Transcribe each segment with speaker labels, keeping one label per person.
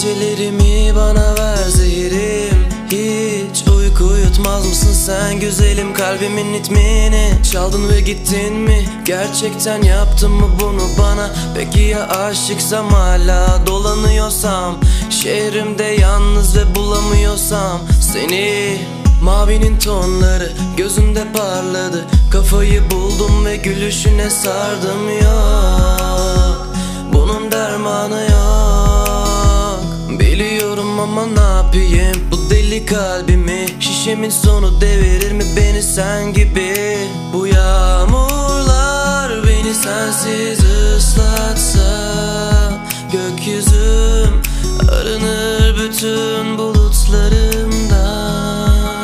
Speaker 1: Gecelerimi bana ver zehirim. Hiç uyku yutmaz mısın sen güzelim kalbimin ritmini? Çaldın ve gittin mi? Gerçekten yaptın mı bunu bana? Peki ya aşıksam hala dolanıyorsam, şehrimde yalnız ve bulamıyorsam seni? Mavinin tonları gözümde parladı, kafayı buldum ve gülüşüne sardım. Yok, bunun dermanı yok. Biliyorum ama ne yapayım, bu deli kalbimi şişemin sonu devirir mi beni sen gibi? Bu yağmurlar beni sensiz ıslatsa, gökyüzüm arınır bütün bulutlarımdan.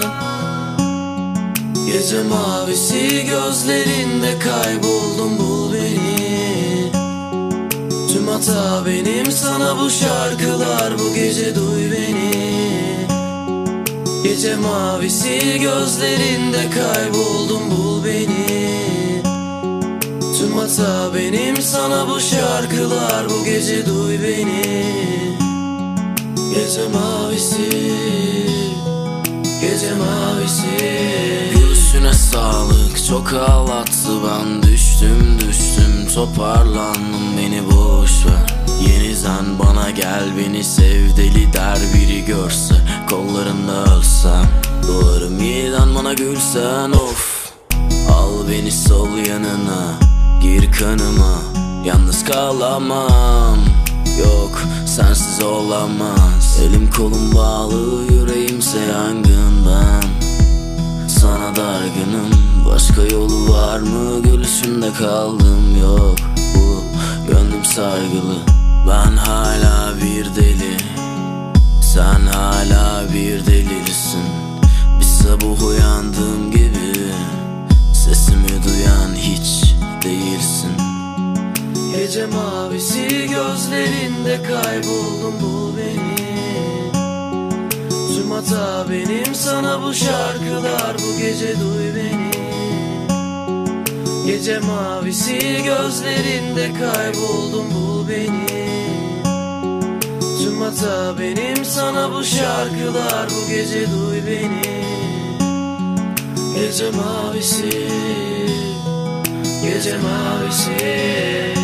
Speaker 1: Gece mavisi gözlerinde kayboldum, bul beni. Tüm hata benim, sana bu şarkılar, bu gece duy beni. Gece mavisi gözlerinde kayboldum, bul beni. Tüm hata benim, sana bu şarkılar, bu gece duy beni. Gece mavisi, gece mavisi. Gülüşüne sağlık, çok ağlattı, ben düştüm toparlandım, beni boş ver. Yeniden bana gel, beni sev, deli der biri görse, kollarında ölsem. Doğarım yeniden bana gülsen, of. Al beni sol yanına, gir kanıma, yalnız kalamam. Yok, sensiz olamaz. Elim kolum bağlı, yüreğimse yangından. Sana dargınım, başka yolu var mı? Gülüşünde kaldım, yok. Bu gönlüm sargılı, ben hala bir deli, sen hala bir delirsin. Bir sabah uyandığım gibi, sesimi duyan hiç değilsin. Gece mavisi gözlerinde kayboldum, bul beni. Tüm hata benim, sana bu şarkılar, bu gece duy beni. Gece mavisi gözlerinde kayboldum, bul beni. Tüm hata benim, sana bu şarkılar, bu gece duy beni. Gece mavisi, gece mavisi.